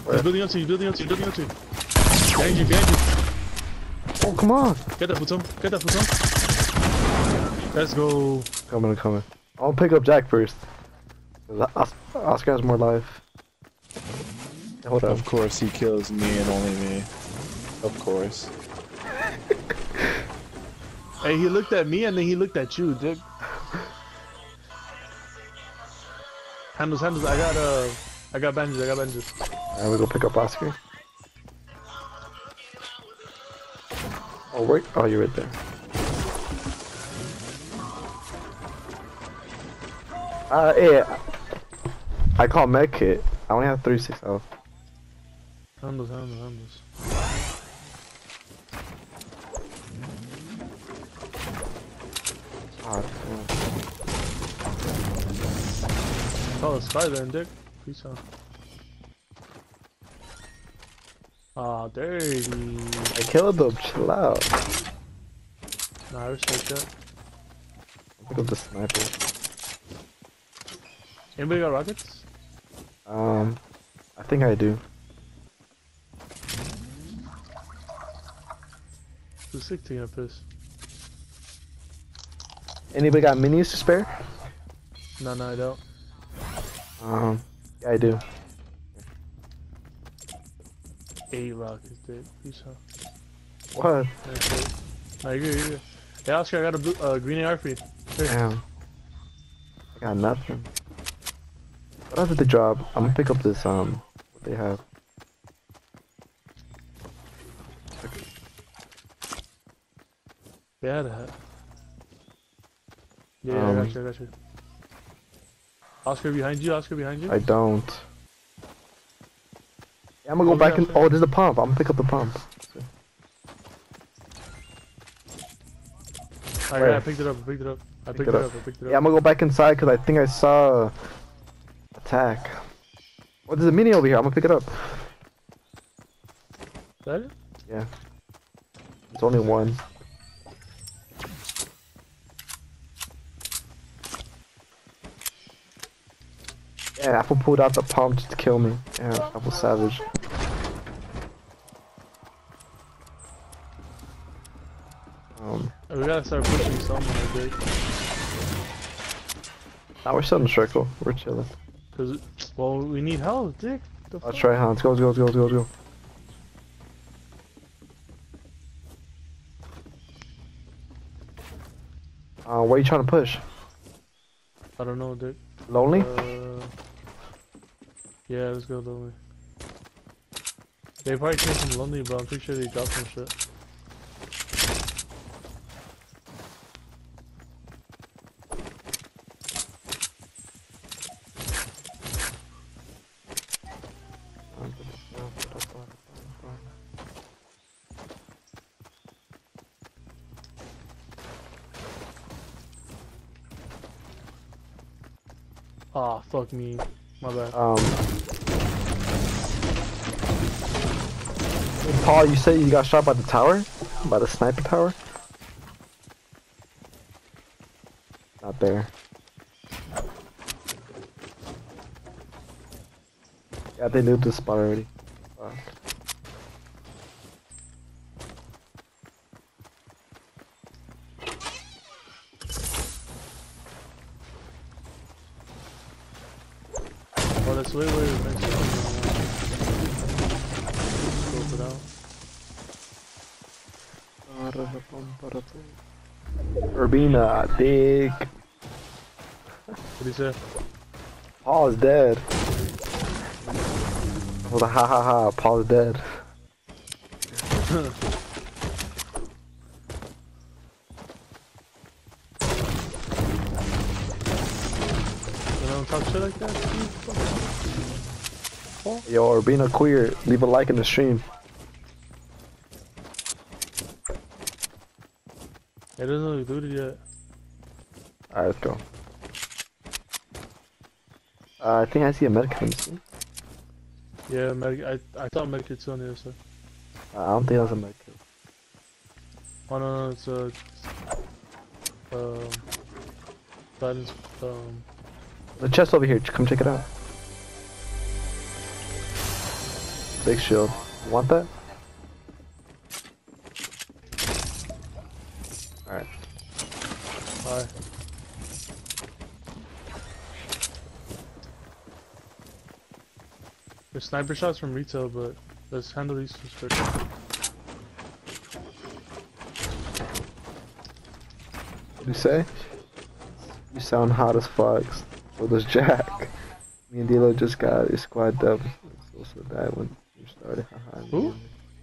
He's building up to you, building up to you, building up to you. Behind you, behind you. Oh, come on. Get that, Futsum. Get that, Futsum. Let's go. I'm coming. I'll pick up Jack first. Oscar has more life. Hold up. Of course, he kills me and only me. Of course. Hey, he looked at me and then he looked at you, dick. Handles, handles. I got bandages. I got bandages. Alright, we go pick up Oscar. Oh, wait. Oh, you're right there. Yeah. I call medkit. I only have 36 health. Handles, handles, handles. Oh, the sky then, dick. Peace out. Ah, dirty. I killed them. Chill out. Nah, I respect that. Pick up the sniper. Anybody got rockets? I think I do. Who's sick taking a piss? Anybody got minis to spare? No, no, I don't. Yeah, I do. 8 rockets, dude. Peace out. What? No, you're good, you're good. Hey, Oscar, I got a blue, green AR for you. Here. Damn. I got nothing. What else did they drop? I'm gonna pick up this, what they have. Yeah, that. Yeah, I got you, I got you. Oscar behind you, Oscar behind you. I don't. Yeah, I'm gonna go back and. Oh, there's a pump. I'm gonna pick up the pump. Alright, I picked it up, I picked it up. I picked it up, I picked it up. Yeah, I'm gonna go back inside because I think I saw attack. Oh, there's a mini over here. I'm gonna pick it up. Is that it? Yeah. It's only one. Yeah, Apple pulled out the pump just to kill me. Yeah, Apple savage. We gotta start pushing somewhere, dude. Now we're still in the circle. We're chilling. Cause, well, we need help, dick. Let's try, huh? Let's go, let's go, let's go, let's go, let's go. Where are you trying to push? I don't know, dick. Lonely? Yeah, let's go lonely. They probably came from lonely, but I'm pretty sure they dropped some shit. Ah, fuck me. My bad. Paul, you said you got shot by the tower? By the sniper tower? Not there. Yeah, they knew this spot already. Fuck. Oh, that's way next to scope it out. Urbina, dig. What do you say? Paul is dead. Well, the ha ha ha, Paul is dead. You don't talk shit like that? Yo, Urbina queer, leave a like in the stream. It doesn't look looted yet. Alright, let's go. I think I see a medkit. Yeah, I thought medkit's on the other side. I don't think that's a medkit. Oh no, it's silence, The chest over here, come check it out. big shield. You want that? Alright. Alright. There's sniper shots from retail, but let's handle these two first. What do you say? You sound hot as fuck. So does Jack. Me and Dilo just got a squad dub. So that when you started. Who?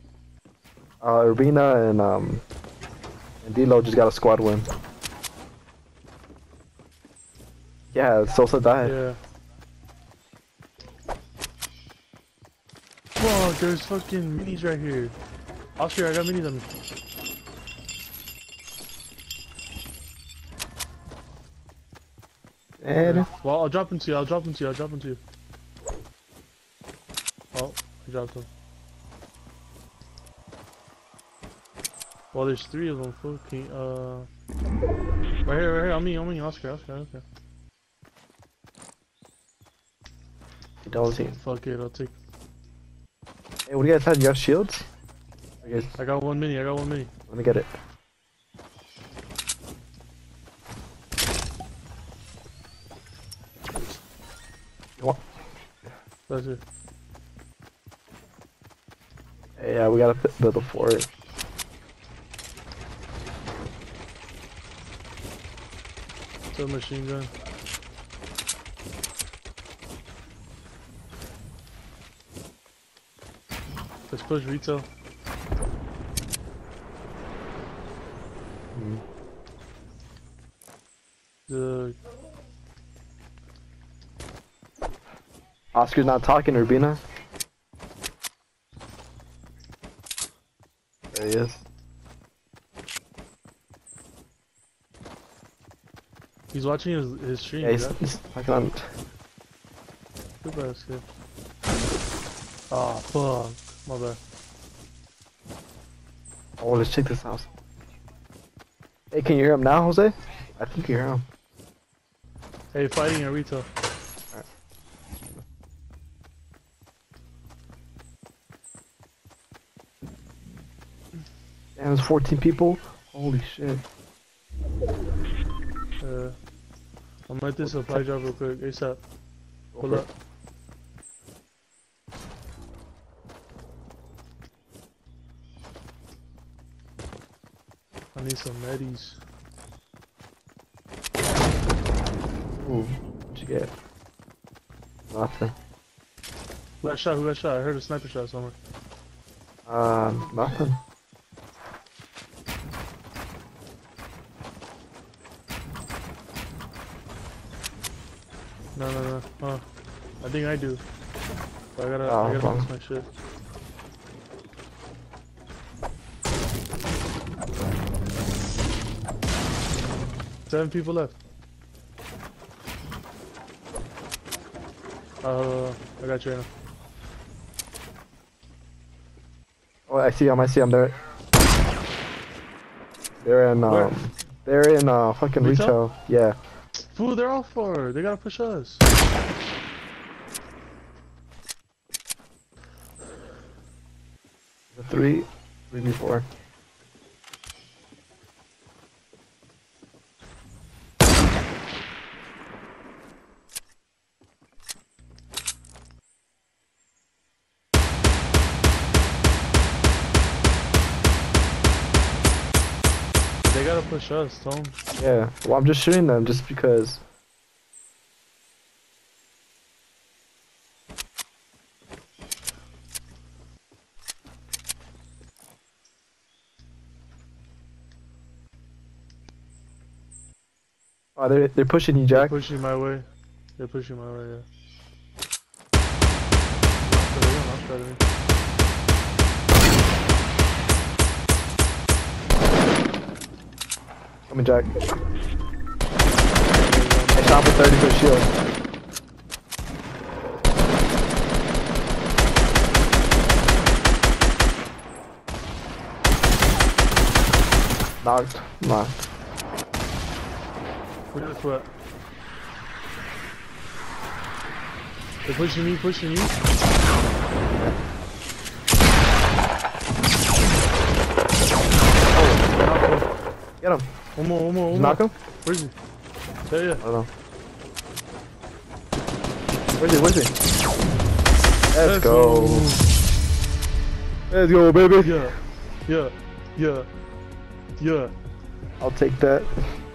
Urbina and Dilo just got a squad win. Yeah, Sosa died. Yeah. Fuck, there's fucking minis right here. Oscar, I got minis on me. And Well, I'll drop them to you, I'll drop them to you, I'll drop them to you. Oh, I dropped them. Well, there's 3 of them, fuck. Right here, on me, Oscar, okay. don't see. Fuck it, I'll take. Hey, what do you guys have? You have shields? You guys, I got one mini. let me get it. You want? That's it. Hey, yeah, we gotta build a fort. Still machine gun. Let's push retail. The Oscar's not talking, Urbina. There he is. he's watching his stream. Yeah, Yeah, he's talking on. Good basket. Ah, fuck. My bad. Oh, let's check this house. Hey, can you hear him now, Jose? I think you hear him. Hey, fighting at retail. Damn, there's 14 people. Holy shit. I'm at this supply drop real quick. ASAP. Pull up. I need some medis. Ooh, what'd you get? Nothing. Who got shot? I heard a sniper shot somewhere. Nothing. No. I think I do. But I gotta wrong. fix my shit. Seven people left. I got you right now. Oh, I see him. They're in Where? they're in fucking Retail? retail. Yeah. Fool, they're all far. They gotta push us. The 3v4. They gotta push us, Tom. Yeah. Well, I'm just shooting them just because. Oh, they're pushing you, They're Jack. pushing my way. Yeah. Coming, Jack. I shot for 30 for shield. Knocked. Where's the foot? They're pushing me. Get him. One more, one more, one more. Knock him? Where is he? Yeah, I yeah. don't know. Where's he? Where's he? Let's go. Let's go, baby. Yeah, yeah, yeah, yeah. I'll take that.